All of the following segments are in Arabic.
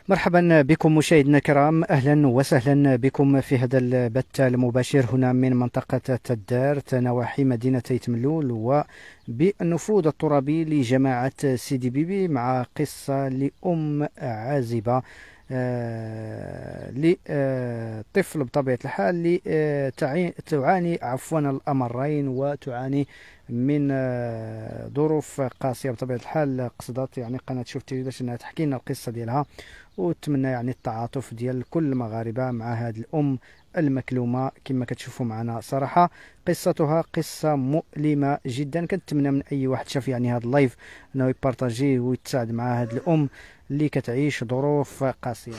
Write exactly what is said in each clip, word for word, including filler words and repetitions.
مرحبا بكم مشاهدينا الكرام، اهلا وسهلا بكم في هذا البث المباشر هنا من منطقه تدار نواحي مدينه تملول وبالنفوذ الترابي لجماعه سيدي بيبي، مع قصه لام عازبه آه لطفل بطبيعه الحال اللي آه تعاني عفوا الامرين، وتعاني من آه ظروف قاسيه بطبيعه الحال. قصدت يعني قناه شوف تي في باش انها تحكي لنا القصه ديالها، وتمنى يعني التعاطف ديال كل المغاربه مع هذه الام المكلومه. كما كتشوفوا معنا صراحه قصتها قصه مؤلمه جدا. كنتمنى من اي واحد شاف يعني هذا اللايف انه يبارطاجيه ويتساعد مع هذه الام اللي كتعيش ظروف قاسيه.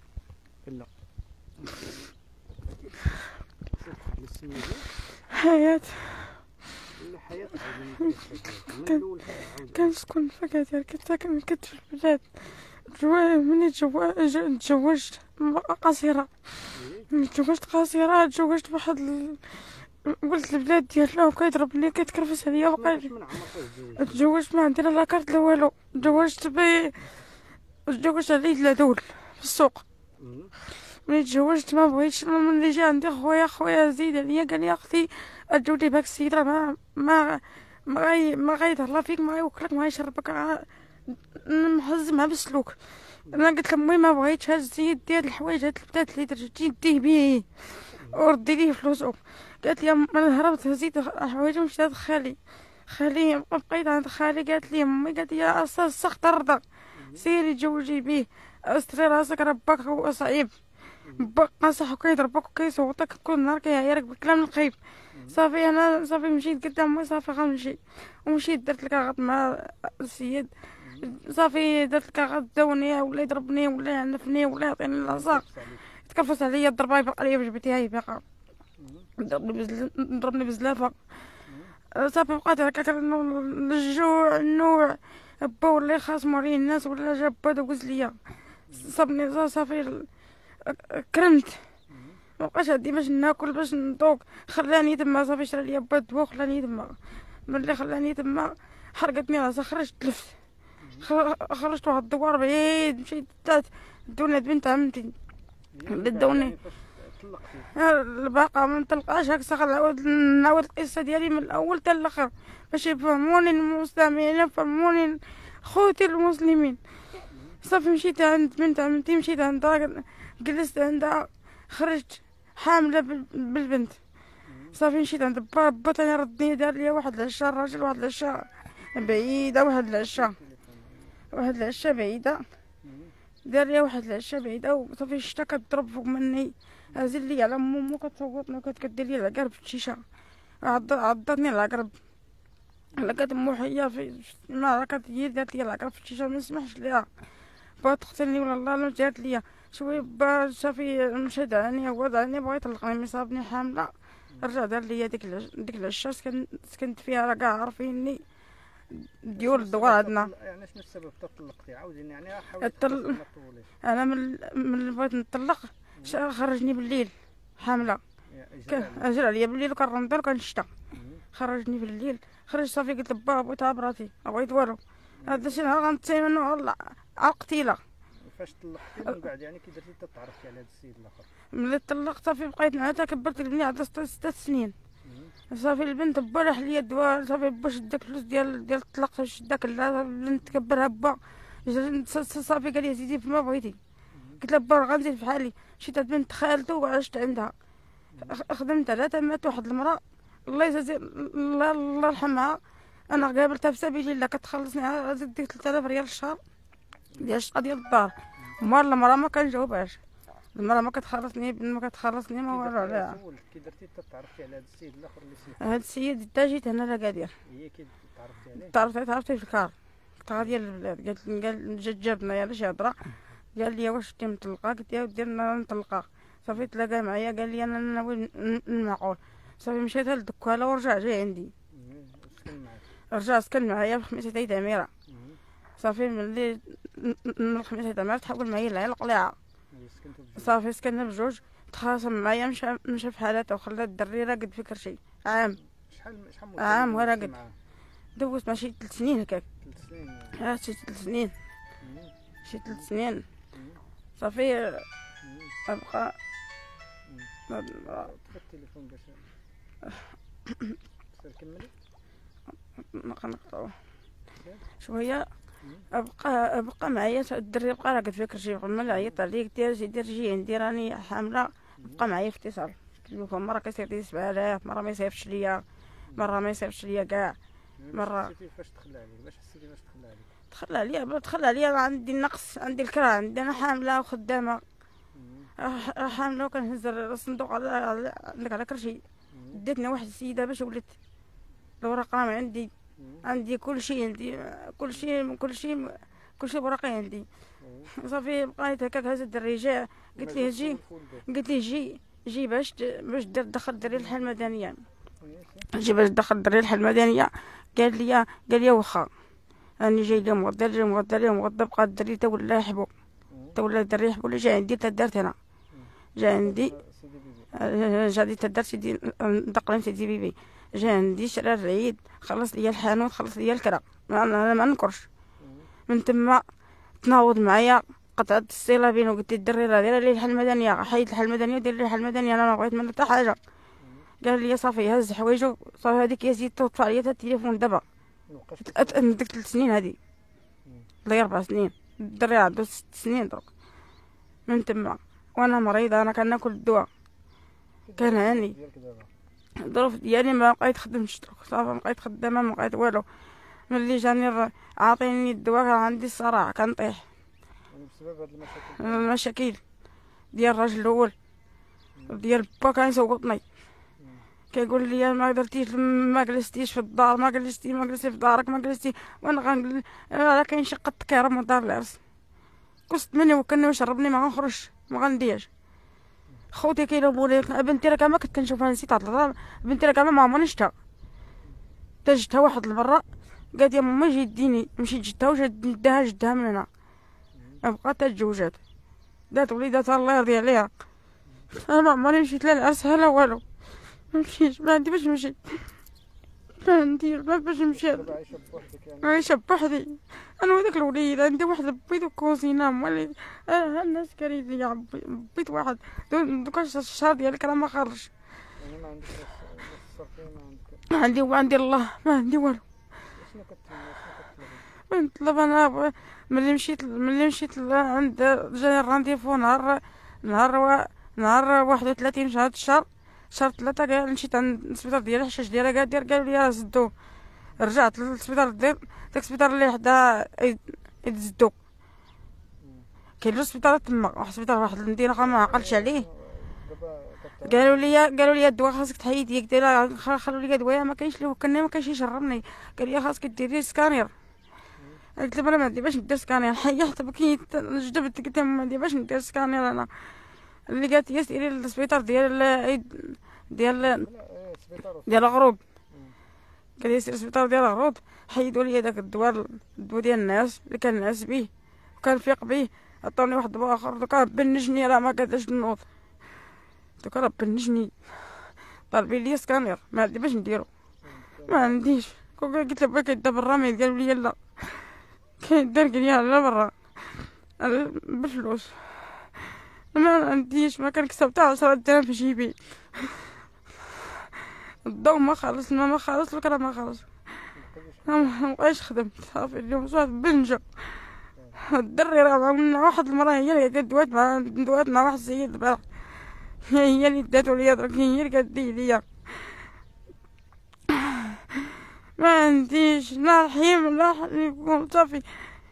حياة كنسكن في كثير، كنت ساكن كنت في البلاد. مني تزوجت قصيرة، تزوجت قصيرة، تزوجت واحد ال... ولد البلاد ديالنا وكيضربني كيتكرفس عليا وقال تزوجت ما عندي لا لاكارت لا والو. تزوجت ب تزوجت على يد العدول في السوق. ملي تزوجت ما بغيتش، ملي جا عندي خويا خويا زيد عليا قال لي اختي اتزوجي بهاك السيده، ما ما ما غاي ما غيتهلا فيك، ما غيوكلك، ما غيشربك، محز مع بالسلوك. انا قلت لامي ما بغيتش هاد السيد ديال الحوايج، هاد البدات اللي درتي ديه بيه وردي ليه فلوسو. قالت لي انا هربت هزيت حوايج ومشيت عند خالي. خالي بقيت عند خالي. قالت لي امي، قالت لي يا استاذ سخط الرضا سيري تزوجي بيه، استري راسك ربك هو صعيب، بقى صح كيضربك وكيصوتك كل نهار كيعايرك بالكلام الخايب. صافي انا صافي مشيت قلت امي صافي غنمشي، ومشيت درت الكاغط مع السيد. صافي درت الكاغط داوني، ولا يضربني ولا يعنفني ولا يعطيني العصا، تكرفس عليا ضربه يبقى عليا بجبتي هاي باقا ضربني بزل... ضربني بزلافه. صافي بقيت هكاك الجوع النوع با ولا خاصمو عليا الناس ولا جاب با دوز ليا صابني. صافي كرمت مبقاش عندي باش ناكل باش نطوق، خلاني تما. صافي شرا ليا با الدواء خلاني تما. ملي خلاني تما حرقتني راسها، خرجت تلفت، خرجت واحد الدوار بعيد، مشيت تات دوني بنت عمتي دوني الباقا ما نطلقاش هكا. نعاود نعاود القصه ديالي من الاول حتى الاخر باش يفهموني المستمعين، يفهموني خوتي المسلمين. صافي مشيت عند بنت عمتي، مشيت عندها جلست عندها، خرجت حامله بالبنت. صافي مشيت عند با با تاني ردني، دار لي واحد العشاء الراجل، واحد العشاء بعيده، واحد العشاء واحد العشاء بعيده، دار لي واحد العشاء بعيده. وصافي شتا كتضرب فوق مني، هازين لي على مامو كتصوتني وكتكدير لي العقرب في الشيشه، عضتني العقرب. لقات مو حيه في ما لقات هي دارت لي العقرب في الشيشه، ما نسمحش ليها بغات تقتلني ولا الله لا جات ليا شويه. با صافي مشى دعاني هو دعاني بغا يطلقني، ملي صابني حامله رجع دار ليا ديك ديك العشا سكن سكنت فيها، راه كاع عارفيني ديول الدوار عندنا. يعني شنو السبب تطلقتي؟ عاوديني يعني حاولت الطل... انا من من بغيت نطلق خرجني بالليل حامله، اجر عليا بالليل وكنرمضان وكنشتا، خرجني بالليل. خرج صافي قلت لبا بغيت براتي ما بغيت والو، هذا شي نهار غنتيمنوا على القتيله. فاش طلقتي من بعد يعني كي درتي تعرفتي على هذا السيد الاخر؟ ملي طلقت صافي بقيت نعاتها، كبرت البنيه عندها ست سنين. صافي البنت با راح ليا الدواء، صافي با شد داك الفلوس ديال ديال الطلاق، شد داك البنت كبرها با. صافي قال لي زيدي فما بغيتي، قلت له با غنزيد في حالي. مشيت عند بنت خالته وعشت عندها، خدمت على تمات واحد المراه الله يجازي الله الله يرحمها، انا قابلتها في سبيل الله كتخلصني على ديك ثلاثة آلاف ريال الشهر ديال الشقه ديال الدار. مار المراه ما كنجاوبهاش، المراه ما كتخلصني ما كتخلصني ما والو عليها. كي درتي تعرفتي على هذا السيد الاخر اللي سميتو؟ هذا السيد حتى جيت هنا لاكادير، هي كي تعرفتي عليه؟ تعرفت تعرفتي في الكار، قلت غادي للبلاد، قالت قال جات جابنا يلا شي هضره، قال لي واش انت مطلقه؟ قلت له ودي نطلقها. صافي تلاقى معايا قال لي انا ناوي المعقول. صافي مشيت للدكاله ورجع جاي عندي، رجع سكن معايا في خميسة عيد عميره. صافي ملي من الخميس عيد عميره تحول معايا لعين القليعه. صافي سكننا بجوج، تخاصم معايا، مشى مشى في حالته وخلى الدري راقد في كرشي عام. شحال شحال عام وراقد دوزت ماشي ثلاث سنين هكاك. ثلاث سنين؟ اه شي ثلاث سنين، شي ثلاث سنين. صافي ابقى طفي التليفون باش كملي نقطعوه شويه. ابقى ابقى معايا الدري، بقى راه قلت لك رجي غمل عيط عليك دير دير جي عندي راني حامله، بقى معايا في اتصال. التليفون مره كيصير لي سبعة آلاف، مره ما يصيفطش ليا، مره ما يصيفطش ليا كاع. مره فاش تخلى عليك باش حسيتي باش تخلى عليك تخلى عليا بلا تخلى عليا، عندي النقص، عندي الكرا، عندي انا حامله وخدامه، راه حامله وكنهز الصندوق على عندك على كرشي. ديتنا واحد السيده باش ولدت، الوراق راهم عندي، عندي كل شيء، عندي كل شيء كل شيء كل شيء ورقي عندي. صافي بقيت هكاك هز الدري جا، قلت ليه جي، قلت ليه جي جي باش باش دير دخل الدري الحياة المدنيه، جي باش دخل الدري الحياة المدنيه. قال لي قال لي واخا راني جاي اليوم غدا، اليوم غدا اليوم غدا. بقى الدري تا ولا يحبو، تا ولا الدري يحبو. اللي جا عندي تا درت انا، جا عندي جا عندي تا درت سيدي انتقلت سيدي بيبي، جا عندي شرا العيد، خلص ليا الحانوت، خلص ليا الكرا، انا ما نكرش. من تما تناوض معايا، قطعت الصله بينه، قلت الدري راه دايره لي الحاله المدنيه، حيد الحاله المدنيه ودير لي الحاله المدنيه، انا ما بغيت منه حتى حاجه. قال لي صافي هز حوايجو، صافي هذيك يا زيد طفى عليا التليفون دابا. ديك ثلاث سنين هذه ولا اربع سنين، الدري عنده ست سنين درك. من تما وانا مريضه، انا كناكل الدواء، كنعاني الظروف ديالي، ما بقيت خدمتش درك، صافي ما بقيت خدامه، ما بقيت والو. ملي جاني عاطيني الدواء كان عندي الصراع، كنطيح بسبب هاد المشاكل المشاكل ديال الراجل الاول ديال با. كان يسوقني كيقول لي ما درتيش، ما جلستيش في الدار، ما جلستي ما جلستي في دارك، ما جلستي. وانا غنقول راه كاين شي قط كيهرب من دار العرس، كست مني وكلني وشربني، ما غنخرجش ما غنديرش. خوتي كيلوموا لي بنتي راه ما كنت كنشوفها، نسيت هاد بنتي راه ما عمرني شفتها، تا جتها واحد المره قالت يا ماما جي ديني، مشيت جدها وجات نداها جدها من هنا، بقات تتزوجات، دات وليداتها الله يرضي عليها. انا ما عمرني مشيت لا العرس لا والو، ما مشيتش، ما عندي باش نمشي، ما عندي ما باش نمشي، عايشه بوحدي انا وداك الوليد. عندي واحد بيض وكوزينه مولي آه الناس كريم ليا بيض واحد دوكا الشهر ديالك راه ما خرج. يعني ما عندك الصرفيه، ما عندك ما عندي وعندي الله، ما عندي والو. شنو كتطلب شنو نطلب انا؟ ملي مشيت ملي مشيت عند جاني الرانديفو نهار نهار و... نهار واحد وثلاثين شهر الشهر شهر ثلاثة، قال مشيت عند السبيطار ديال الحشاش ديالها قادير، قالوا لي راه زدوه. رجعت للسبيطار ديال داك السبيطار اللي حدا يتزدو، كاين جوج سبيطارات تما، واحد السبيطار واحد المدينه ما عقلتش عليه. قالوا لي قالوا لي الدواء خاصك تحيدي، قلت لها خلوا لي دواء ما كاينش اللي وكلني ما كاينش يشربني. قال لي خاصك ديري سكانير، قلت له انا ما عندي باش ندير سكانير، حيحت بكيت جدبت، قلت ما عندي باش ندير سكانير انا. اللي قالت لي سيري للسبيطار ديال ديال ديال الغروب، قال لي سير للسبيطار ديال الغروب، حيدوا لي داك الدواء الدواء ديال الناس اللي كان ناعس بيه وكان فيق بيه، عطوني واحد الدواء اخر دوكا بنجني، راه ما قادرش نوض، دوكا راه بنجني، طالبين لي سكانير ما عندي باش نديرو، ما عنديش. قلت له بغيت يدير بالرميد، قالوا لي لا كيدير، قال لي لا برا بالفلوس، ما عنديش، ما كنكسب حتى عشرة درهم في جيبي. الضو ما خلص، الماء ما خلص، الكرا ما خلص، ما بقيتش خدمت. صافي اليوم صافي بنجا الدري راه عملنا واحد المراه، هي اللي قالت دوات مع دوات مع واحد السيد البارح، هي اللي داتو ليا درك، هي اللي قالت ليا ما عنديش لا رحيم لا يكون. صافي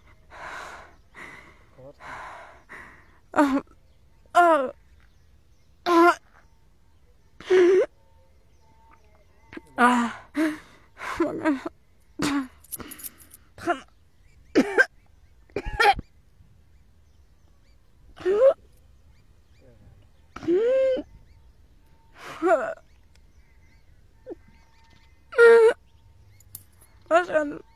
اه اه اه عشان